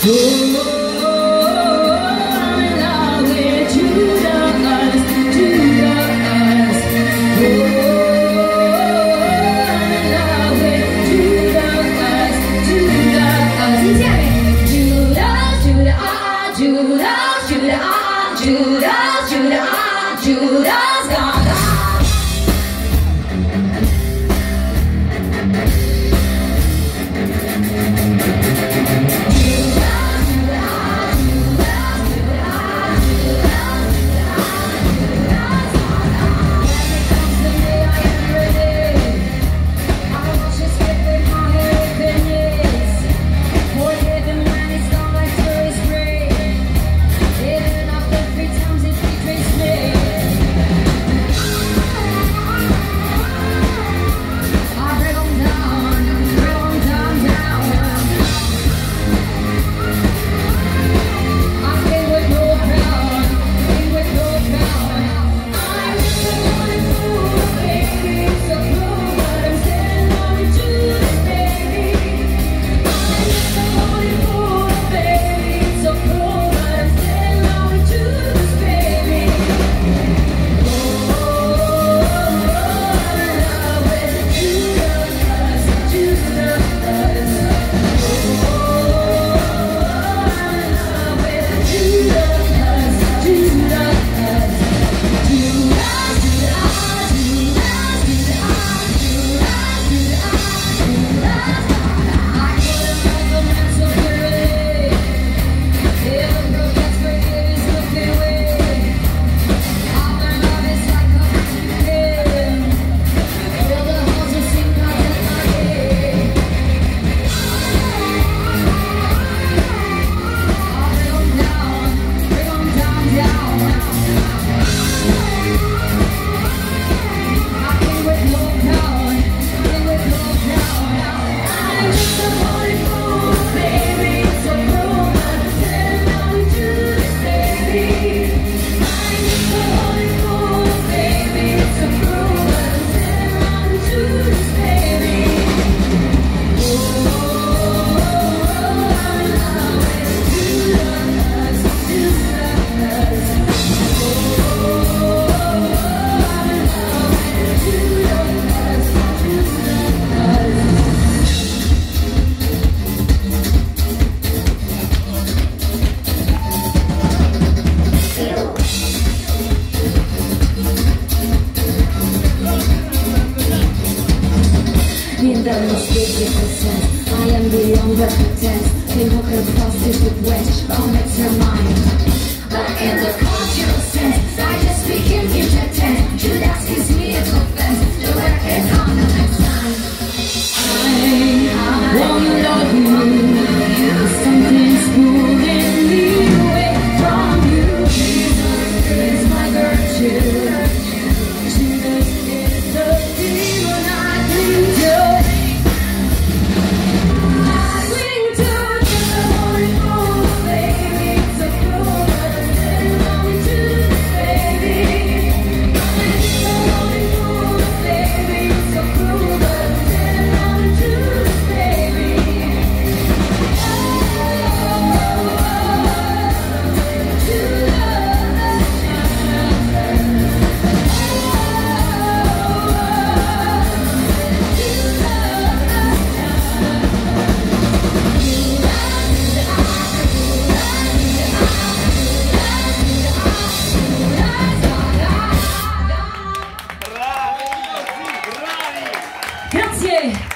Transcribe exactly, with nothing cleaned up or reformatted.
Judas, Judas, Judas, Gaga. I am beyond the pretense. They look at prostitute wench, oh, it's her mind. But in the cultural sense, I just speak in future tense. Judas gives me a offense. The work is on the next time. I won't love you. Something's pulling me away from you. Jesus is my virtue. Jesus is the demon I cling to. Grazie!